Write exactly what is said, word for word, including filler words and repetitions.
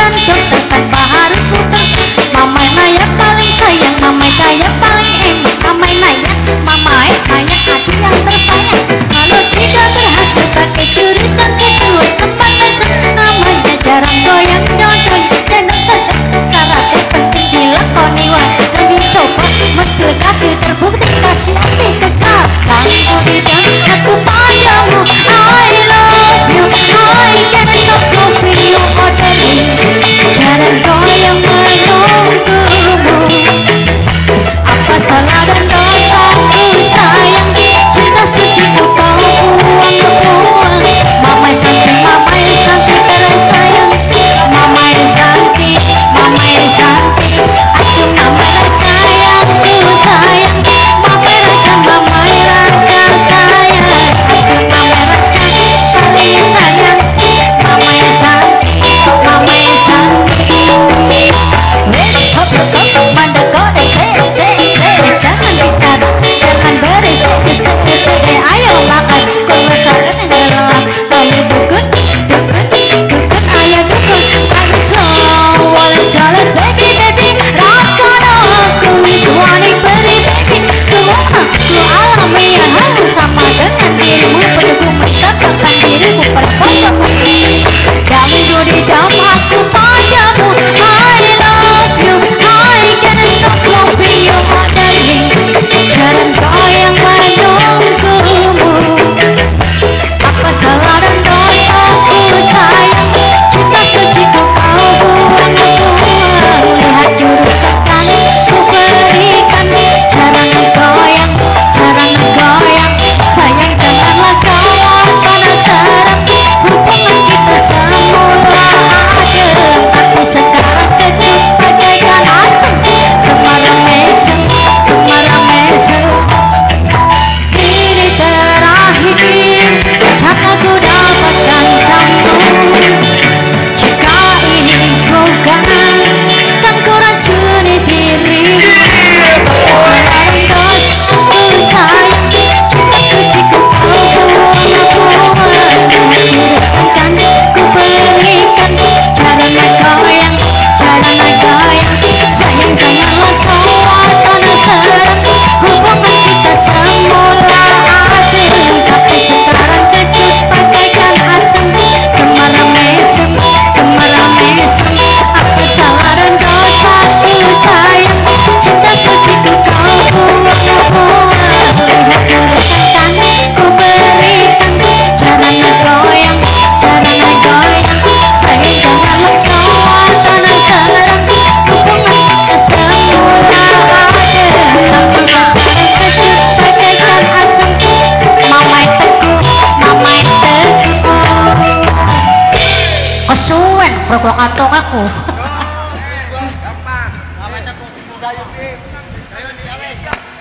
gantung tanpa harus putar. Mamai Naya paling sayang, mamai kaya paling enak. Mamai Naya, mamai Naya hati yang tersayang. Kalau tidak berhasil pakai jurusan kedua, semangat namanya jarang goyang dodol. Tenang saja, syaratnya penting dilakoni wah. Dan dicoba mesti kasih terbukti kasih hati kekal. Kamu tidak aku padamu, I love you, I cannot copy you modeling. Jarang goyang menunggumu. Apa salah dan dosaku sayang, cinta suciku kau buang-buang. Mamai Santi, mamai Santi tersayang, mamai Santi, mamai Santi. Aku mamai raja yang ku sayang, mamai raja, mamai raja sayang. Aku mamai raja paling sayang, mamai Santi, mamai Santi. Hop hop hop, mandeko deh, se se se, jangan bicara, jangan berisik, isik isik, eh ayo makan, kue kalian yang gelap, ayo dukun, dukun, dukun, ayo dukun, ayo slow, wallet jalan, baby baby, rasa aku wani beri baby, semua aku alami ya halu sama dengan dirimu, penuhku menetapkan dirimu performa. Jamin duri jam aku padamu, I love you, I cannot copy you modeling. Jarang goyang menunggumu. Apa salah dan dosaku sayang, cinta suciku kau buang-buang. Lihat jurusan kan ku berikan, jarang goyang, jarang goyang. Sayang janganlah kau penasaran, hubungan kita semula adem. Aku sekarang kejut bagaikan asem, semalam mesem, semalam mesem. Ini terakhir jika ku dapatkan kamu. Jika ini bukan, kan ku racuni diri. Salah dosaku sayang, cinta suciku kau buang-buang. Jurusan ku berikan, jarang goyang, jarang goyang. Sayang janganlah kau penasaran, hubungan kita semula adem. Tapi sekarang kejut bagaikan asem, semalam mesem, semalam mesem. Apa salah dan dosaku sayang, cinta suciku kau buang-buang. Lihat jurusan kan ku berikan, jarang goyang, jarang goyang. Sayang janganlah kau penasaran, hubungan kita semula adem. Tapi sekarang kejut bagaikan asem, mamai teguh, mamai teguh. Kesuwen berkok kantong aku. Gampang. Mamai teguh, gampang.